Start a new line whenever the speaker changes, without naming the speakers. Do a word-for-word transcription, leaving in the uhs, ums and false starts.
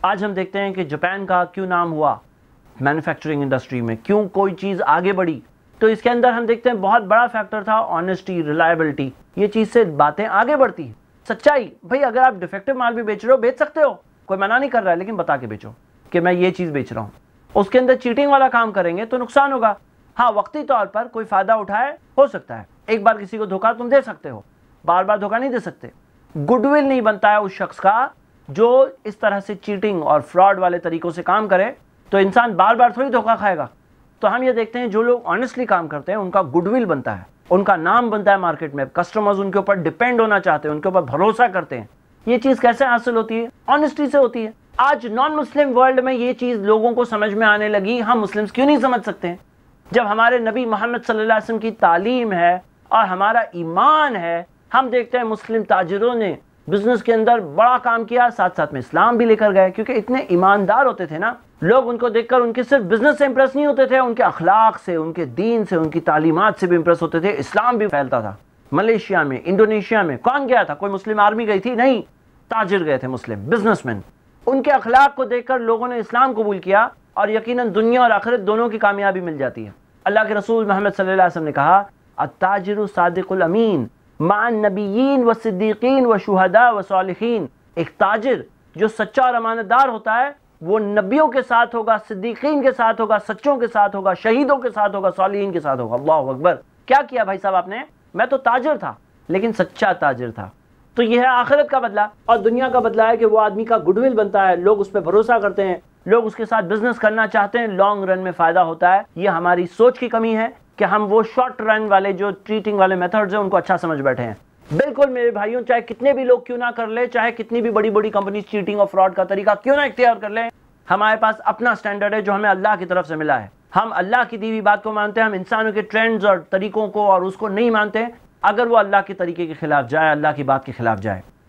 आज हम देखते हैं कि जापान का क्यों नाम हुआ मैन्युफैक्चरिंग इंडस्ट्री में, क्यों कोई चीज़ आगे बढ़ी, तो इसके अंदर हम देखते हैं बहुत बड़ा फैक्टर था ऑनेस्टी, रिलायबिलिटी। ये चीज़ से बातें आगे बढ़ती हैं। सच्चाई, भाई अगर आप डिफेक्टिव माल भी बेच रहे हो बेच सकते हो, कोई मना नहीं कर रहा है, लेकिन बता के बेचो कि मैं ये चीज़ बेच रहा हूँ। उसके अंदर चीटिंग वाला काम करेंगे तो नुकसान होगा। हाँ, वक्ती तौर पर कोई फ़ायदा उठाए हो सकता है, एक बार किसी को धोखा तुम दे सकते हो, बार बार धोखा नहीं दे सकते। गुडविल नहीं बनता है उस शख्स का जो इस तरह से चीटिंग और फ्रॉड वाले तरीकों से काम करे, तो इंसान बार बार थोड़ी धोखा खाएगा। तो हम ये देखते हैं जो लोग ऑनेस्टली काम करते हैं उनका गुडविल बनता है, उनका नाम बनता है मार्केट में, कस्टमर्स उनके ऊपर डिपेंड होना चाहते हैं, उनके ऊपर भरोसा करते हैं। ये चीज़ कैसे हासिल होती है? ऑनेस्टी से होती है। आज नॉन मुस्लिम वर्ल्ड में ये चीज़ लोगों को समझ में आने लगी, हम मुस्लिम्स क्यों नहीं समझ सकते हैं? जब हमारे नबी मोहम्मद सल्लल्लाहु अलैहि वसल्लम की तालीम है और हमारा ईमान है, हम देखते हैं मुस्लिम ताजिरों ने बिजनेस के अंदर बड़ा काम किया, साथ साथ में इस्लाम भी लेकर गए, क्योंकि इतने ईमानदार होते थे ना। लोग उनको देखकर उनके सिर्फ बिजनेस से इंप्रेस नहीं होते थे, उनके अखलाक से, उनके दीन से, उनकी तालीमात से भी इंप्रेस होते थे। इस्लाम भी फैलता था। मलेशिया में, इंडोनेशिया में कौन गया था? कोई मुस्लिम आर्मी गई थी? नहीं, ताजिर गए थे, मुस्लिम बिजनेसमैन। उनके अखलाक को देखकर लोगों ने इस्लाम कबूल किया और यकीनन दुनिया और आखिरत दोनों की कामयाबी मिल जाती है। अल्लाह के रसूल मोहम्मद सल्लल्लाहु अलैहि वसल्लम ने कहा, अत्ताजिरु सादिकुल अमीन माअन नबिय्यीन व सिद्दीकीन व शुहदा व सालिहीन। एक ताजिर जो सच्चा और अमानतदार होता है वो नबियों के साथ होगा, सिद्दीकीन के साथ होगा, सच्चों के साथ होगा, शहीदों के साथ होगा, सालिहीन के साथ होगा। अल्लाहु अकबर। क्या किया भाई साहब आपने? मैं तो ताजिर था लेकिन सच्चा ताजिर था। तो यह है आखिरत का बदला। और दुनिया का बदला है कि वो आदमी का गुडविल बनता है, लोग उस पर भरोसा करते हैं, लोग उसके साथ बिजनेस करना चाहते हैं, लॉन्ग रन में फायदा होता है। ये हमारी सोच की कमी है कि हम वो शॉर्ट रन वाले जो ट्रीटिंग वाले मेथड्स हैं उनको अच्छा समझ बैठे हैं। बिल्कुल मेरे भाइयों, चाहे कितने भी लोग क्यों ना कर ले, चाहे कितनी भी बड़ी बड़ी कंपनी चीटिंग और फ्रॉड का तरीका क्यों ना इख्तियार कर ले, हमारे पास अपना स्टैंडर्ड है जो हमें अल्लाह की तरफ से मिला है। हम अल्लाह की दी हुई बात को मानते हैं, हम इंसानों के ट्रेंड्स और तरीकों को और उसको नहीं मानते अगर वो अल्लाह के तरीके के खिलाफ जाए, अल्लाह की बात के खिलाफ जाए।